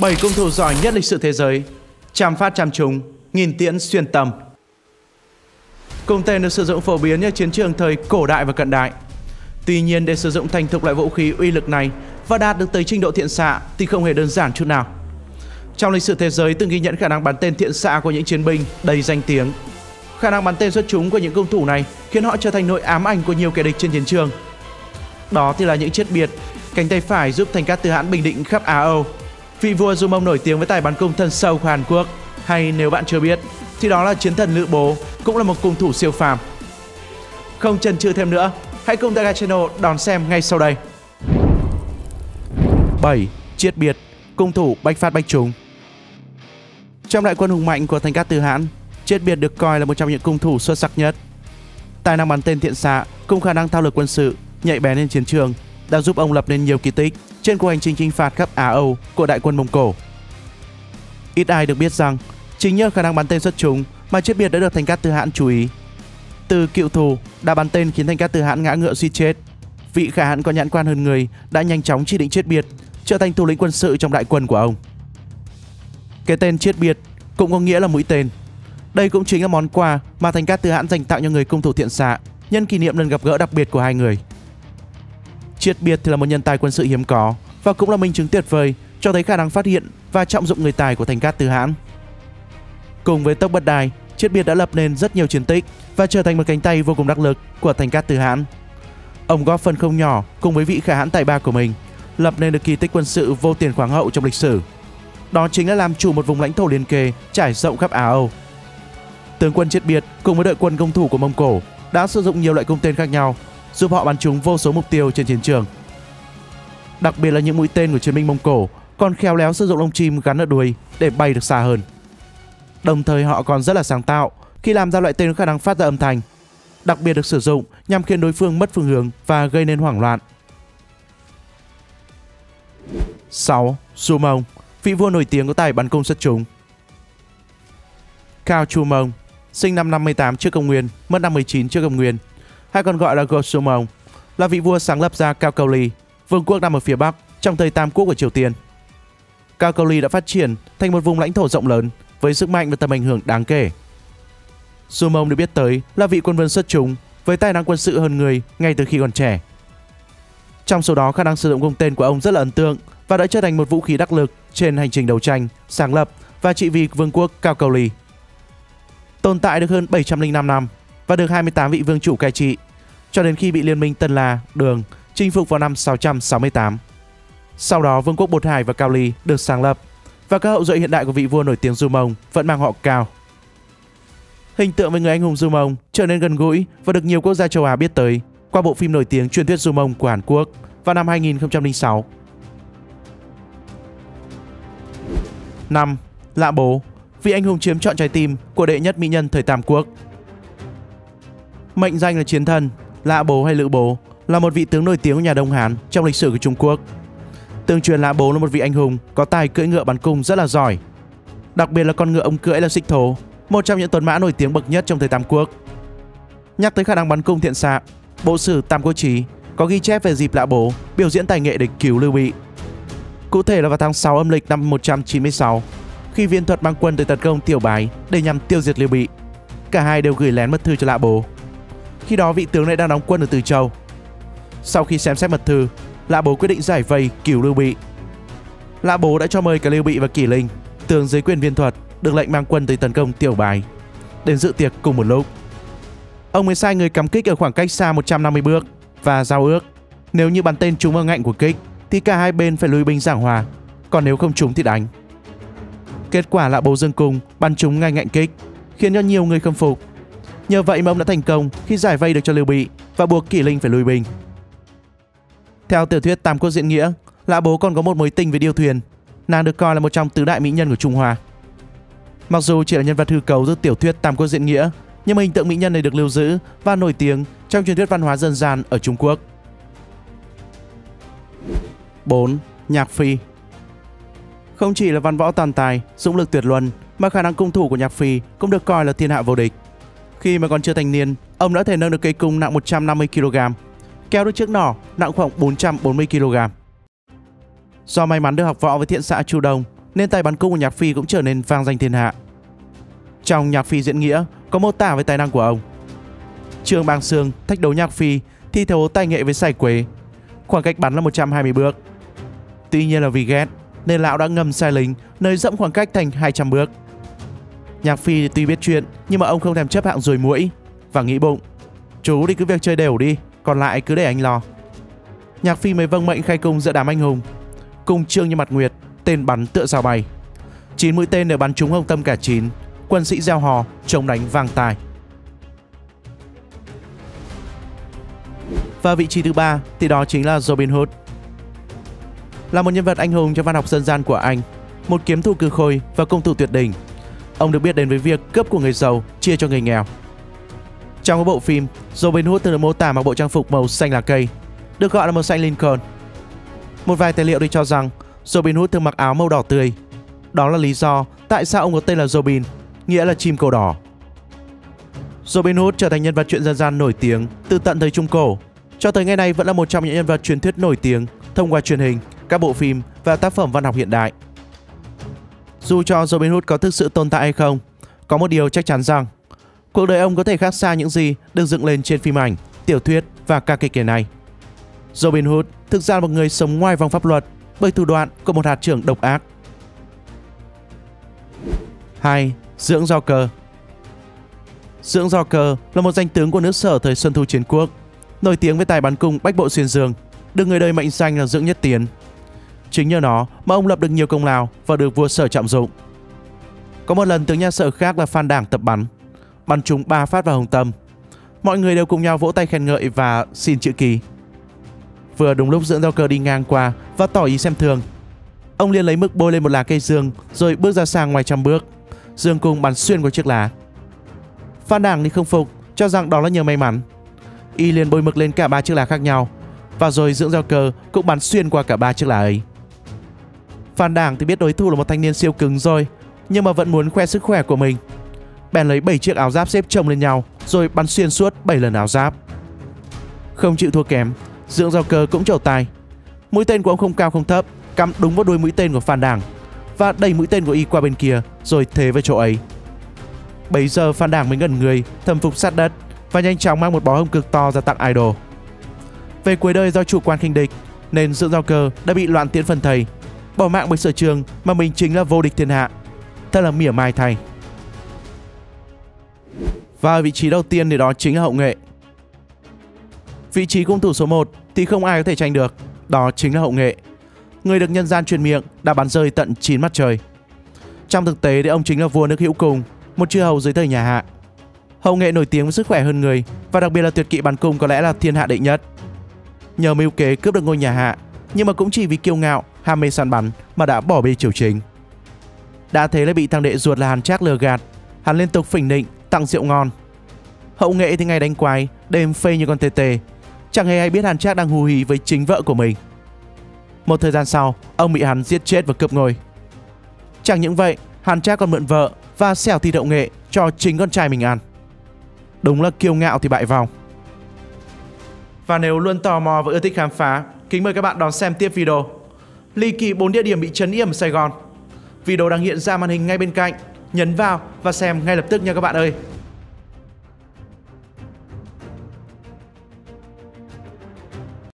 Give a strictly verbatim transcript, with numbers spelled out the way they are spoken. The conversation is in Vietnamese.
bảy cung thủ giỏi nhất lịch sử thế giới, trăm phát trăm trúng, nghìn tiễn xuyên tâm. Cung tên được sử dụng phổ biến ở chiến trường thời cổ đại và cận đại. Tuy nhiên, để sử dụng thành thục loại vũ khí uy lực này và đạt được tới trình độ thiện xạ thì không hề đơn giản chút nào. Trong lịch sử thế giới từng ghi nhận khả năng bắn tên thiện xạ của những chiến binh đầy danh tiếng. Khả năng bắn tên xuất chúng của những cung thủ này khiến họ trở thành nỗi ám ảnh của nhiều kẻ địch trên chiến trường. Đó thì là những chết biệt, cánh tay phải giúp Thành Cát Tư Hãn bình định khắp Á Âu, vị vua Du Mông nổi tiếng với tài bắn cung thân sâu của Hàn Quốc, hay nếu bạn chưa biết thì đó là chiến thần Lữ Bố, cũng là một cung thủ siêu phàm. Không chần chừ thêm nữa, hãy cùng Daga Channel đón xem ngay sau đây. bảy. Chiết biệt, cung thủ bách phát bách trúng. Trong đại quân hùng mạnh của Thành Cát Tư Hãn, Chiết biệt được coi là một trong những cung thủ xuất sắc nhất. Tài năng bắn tên thiện xạ cùng khả năng thao lược quân sự nhạy bén trên chiến trường đã giúp ông lập nên nhiều kỳ tích trên cuộc hành trình chinh phạt khắp Á Âu của đại quân Mông Cổ. Ít ai được biết rằng chính nhờ khả năng bắn tên xuất chúng mà Chiết biệt đã được Thành Cát Tư Hãn chú ý. Từ cựu thù đã bắn tên khiến Thành Cát Tư Hãn ngã ngựa suýt chết, vị khả hãn có nhãn quan hơn người đã nhanh chóng chỉ định Chiết biệt trở thành thủ lĩnh quân sự trong đại quân của ông. Cái tên Chiết biệt cũng có nghĩa là mũi tên. Đây cũng chính là món quà mà Thành Cát Tư Hãn dành tặng cho người cung thủ thiện xạ nhân kỷ niệm lần gặp gỡ đặc biệt của hai người. Chiết biệt thì là một nhân tài quân sự hiếm có và cũng là minh chứng tuyệt vời cho thấy khả năng phát hiện và trọng dụng người tài của Thành Cát Tư Hãn. Cùng với Tốc Bất Đài, Chiết biệt đã lập nên rất nhiều chiến tích và trở thành một cánh tay vô cùng đắc lực của Thành Cát Tư Hãn. Ông góp phần không nhỏ cùng với vị khả hãn tài ba của mình lập nên được kỳ tích quân sự vô tiền khoáng hậu trong lịch sử. Đó chính là làm chủ một vùng lãnh thổ liền kề trải rộng khắp Á Âu. Tướng quân Chiết biệt cùng với đội quân công thủ của Mông Cổ đã sử dụng nhiều loại cung tên khác nhau giúp họ bắn trúng vô số mục tiêu trên chiến trường. Đặc biệt là những mũi tên của chiến binh Mông Cổ còn khéo léo sử dụng lông chim gắn ở đuôi để bay được xa hơn. Đồng thời họ còn rất là sáng tạo khi làm ra loại tên có khả năng phát ra âm thanh, đặc biệt được sử dụng nhằm khiến đối phương mất phương hướng và gây nên hoảng loạn. sáu. Du Mông, vị vua nổi tiếng có tài bắn cung xuất chúng. Cao Chu Mông, sinh năm năm mươi tám trước công nguyên, mất năm mười chín trước công nguyên, hay còn gọi là Go Su Mông, là vị vua sáng lập ra Cao Câu Ly, vương quốc nằm ở phía bắc trong thời Tam Quốc của Triều Tiên. Cao Câu Ly đã phát triển thành một vùng lãnh thổ rộng lớn với sức mạnh và tầm ảnh hưởng đáng kể. Su Mông được biết tới là vị quân vương xuất chúng với tài năng quân sự hơn người ngay từ khi còn trẻ. Trong số đó, khả năng sử dụng cung tên của ông rất là ấn tượng và đã trở thành một vũ khí đắc lực trên hành trình đấu tranh, sáng lập và trị vì vương quốc Cao Câu Ly. Tồn tại được hơn bảy trăm lẻ năm năm và được hai mươi tám vị vương chủ cai trị cho đến khi bị liên minh Tân La, Đường chinh phục vào năm sáu trăm sáu mươi tám. Sau đó, vương quốc Bột Hải và Cao Ly được sáng lập và các hậu duệ hiện đại của vị vua nổi tiếng Du Mông vẫn mang họ Cao. Hình tượng về người anh hùng Du Mông trở nên gần gũi và được nhiều quốc gia châu Á biết tới qua bộ phim nổi tiếng Truyền thuyết Du Mông của Hàn Quốc vào năm hai nghìn không trăm lẻ sáu. năm. Lã Bố, vị anh hùng chiếm trọn trái tim của đệ nhất mỹ nhân thời Tam Quốc. Mệnh danh là chiến thần, Lã Bố hay Lữ Bố là một vị tướng nổi tiếng của nhà Đông Hán trong lịch sử của Trung Quốc. Tương truyền Lã Bố là một vị anh hùng có tài cưỡi ngựa bắn cung rất là giỏi. Đặc biệt là con ngựa ông cưỡi là Xích Thố, một trong những tuấn mã nổi tiếng bậc nhất trong thời Tam Quốc. Nhắc tới khả năng bắn cung thiện xạ, Bộ sử Tam Quốc Chí có ghi chép về dịp Lã Bố biểu diễn tài nghệ địch cứu Lưu Bị. Cụ thể là vào tháng sáu âm lịch năm một trăm chín mươi sáu, khi Viên Thuật mang quân tới tấn công Tiểu Bái để nhằm tiêu diệt Lưu Bị. Cả hai đều gửi lén mật thư cho Lã Bố. Khi đó vị tướng này đang đóng quân ở Từ Châu. Sau khi xem xét mật thư, Lã Bố quyết định giải vây cứu Lưu Bị. Lã Bố đã cho mời cả Lưu Bị và Kỷ Linh, tướng dưới quyền Viên Thuật, được lệnh mang quân tới tấn công Tiểu Bái, đến dự tiệc cùng một lúc. Ông mới sai người cắm kích ở khoảng cách xa một trăm năm mươi bước và giao ước nếu như bắn tên trúng vào ngạnh của kích thì cả hai bên phải lui binh giảng hòa, còn nếu không trúng thì đánh. Kết quả Lã Bố dương cung bắn trúng ngay ngạnh kích, khiến cho nhiều người khâm phục. Nhờ vậy mà ông đã thành công khi giải vây được cho Lưu Bị và buộc Kỷ Linh phải lui binh. Theo tiểu thuyết Tam Quốc Diễn Nghĩa, Lã Bố còn có một mối tình với Điêu Thuyền. Nàng được coi là một trong tứ đại mỹ nhân của Trung Hoa. Mặc dù chỉ là nhân vật hư cấu giữa tiểu thuyết Tam Quốc Diễn Nghĩa, nhưng mà hình tượng mỹ nhân này được lưu giữ và nổi tiếng trong truyền thuyết văn hóa dân gian ở Trung Quốc. bốn. Nhạc Phi. Không chỉ là văn võ toàn tài, dũng lực tuyệt luân, mà khả năng cung thủ của Nhạc Phi cũng được coi là thiên hạ vô địch. Khi mà còn chưa thành niên, ông đã thể nâng được cây cung nặng một trăm năm mươi ki lô gam, kéo được chiếc nỏ nặng khoảng bốn trăm bốn mươi ki lô gam. Do may mắn được học võ với thiện xạ Chu Đông nên tài bắn cung của Nhạc Phi cũng trở nên vang danh thiên hạ. Trong Nhạc Phi diễn nghĩa có mô tả về tài năng của ông. Trương Bang Sương thách đấu Nhạc Phi thi đấu tài nghệ với Sải Quế. Khoảng cách bắn là một trăm hai mươi bước. Tuy nhiên là vì ghét nên lão đã ngầm sai lính, nơi dẫm khoảng cách thành hai trăm bước. Nhạc Phi tuy biết chuyện nhưng mà ông không thèm chấp hạng ruồi muỗi và nghĩ bụng: chú thì cứ việc chơi đều đi, còn lại cứ để anh lo. Nhạc Phi mới vâng mệnh khai cung giữa đám anh hùng. Cung trương như mặt nguyệt, tên bắn tựa sao bay. Chín mũi tên đều bắn trúng hông tâm cả chín. Quân sĩ reo hò, chống đánh vang tai. Và vị trí thứ ba thì đó chính là Robin Hood. Là một nhân vật anh hùng trong văn học dân gian của Anh, một kiếm thủ cừ khôi và công thủ tuyệt đỉnh. Ông được biết đến với việc cướp của người giàu chia cho người nghèo. Trong cái bộ phim, Robin Hood thường được mô tả mặc bộ trang phục màu xanh lá cây, được gọi là màu xanh Lincoln. Một vài tài liệu thì cho rằng Robin Hood thường mặc áo màu đỏ tươi. Đó là lý do tại sao ông có tên là Robin, nghĩa là chim cầu đỏ. Robin Hood trở thành nhân vật truyện dân gian nổi tiếng từ tận thời Trung Cổ, cho tới ngày nay vẫn là một trong những nhân vật truyền thuyết nổi tiếng thông qua truyền hình, các bộ phim và tác phẩm văn học hiện đại. Dù cho Robin Hood có thực sự tồn tại hay không, có một điều chắc chắn rằng cuộc đời ông có thể khác xa những gì được dựng lên trên phim ảnh, tiểu thuyết và ca kịch ngày nay. Robin Hood thực ra là một người sống ngoài vòng pháp luật bởi thủ đoạn của một hạt trưởng độc ác. hai. Dưỡng Do Cơ. Dưỡng Do Cơ là một danh tướng của nước Sở thời Xuân Thu Chiến Quốc, nổi tiếng với tài bắn cung bách bộ xuyên dương, được người đời mệnh danh là Dưỡng Nhất Tiến. Chính nhờ nó mà ông lập được nhiều công lao và được vua Sở trọng dụng. Có một lần tướng nhà Sở khác là Phan Đảng tập bắn, bắn trúng ba phát vào hông tâm. Mọi người đều cùng nhau vỗ tay khen ngợi và xin chữ ký. Vừa đúng lúc Dưỡng Do Cơ đi ngang qua và tỏ ý xem thường, ông liền lấy mực bôi lên một lá cây dương rồi bước ra xa ngoài trăm bước. Dương cung bắn xuyên qua chiếc lá. Phan Đảng thì không phục, cho rằng đó là nhờ may mắn. Y liền bôi mực lên cả ba chiếc lá khác nhau, và rồi Dưỡng Do Cơ cũng bắn xuyên qua cả ba chiếc lá ấy. Phan Đảng thì biết đối thủ là một thanh niên siêu cứng rồi, nhưng mà vẫn muốn khoe sức khỏe của mình. Bèn lấy bảy chiếc áo giáp xếp chồng lên nhau rồi bắn xuyên suốt bảy lần áo giáp. Không chịu thua kém, Dưỡng Do Cơ cũng trổ tài. Mũi tên của ông không cao không thấp, cắm đúng vào đuôi mũi tên của Phan Đảng và đẩy mũi tên của y qua bên kia rồi thế vào chỗ ấy. Bấy giờ Phan Đảng mới ngẩn người, thầm phục sát đất và nhanh chóng mang một bó hông cực to ra tặng idol. Về cuối đời do chủ quan khinh địch nên Dưỡng Do Cơ đã bị loạn tiễn phần thầy, bỏ mạng bởi sở trường mà mình chính là vô địch thiên hạ. Thật là mỉa mai thay. Và ở vị trí đầu tiên thì đó chính là Hậu Nghệ. Vị trí cung thủ số một thì không ai có thể tranh được, đó chính là Hậu Nghệ, người được nhân gian truyền miệng đã bắn rơi tận chín mặt trời. Trong thực tế thì ông chính là vua nước Hữu Cung, một chư hầu dưới thời nhà Hạ. Hậu Nghệ nổi tiếng với sức khỏe hơn người và đặc biệt là tuyệt kỹ bắn cung có lẽ là thiên hạ đệ nhất. Nhờ mưu kế cướp được ngôi nhà Hạ, nhưng mà cũng chỉ vì kiêu ngạo, ham mê săn bắn mà đã bỏ bê triều chính. Đã thế lại bị thằng đệ ruột là Hàn Trác lừa gạt, hắn liên tục phỉnh nịnh tặng rượu ngon. Hậu Nghệ thì ngày đánh quái, đêm phê như con tê tê, chẳng hề hay biết Hàn Trác đang hù hí với chính vợ của mình. Một thời gian sau, ông bị hắn giết chết và cướp ngôi. Chẳng những vậy, Hàn Trác còn mượn vợ và xẻo thịt Hậu Nghệ cho chính con trai mình ăn. Đúng là kiêu ngạo thì bại vòng. Và nếu luôn tò mò và ưa thích khám phá, kính mời các bạn đón xem tiếp video ly kỳ bốn địa điểm bị trấn yểm ở Sài Gòn. Video đang hiện ra màn hình ngay bên cạnh, nhấn vào và xem ngay lập tức nha các bạn ơi.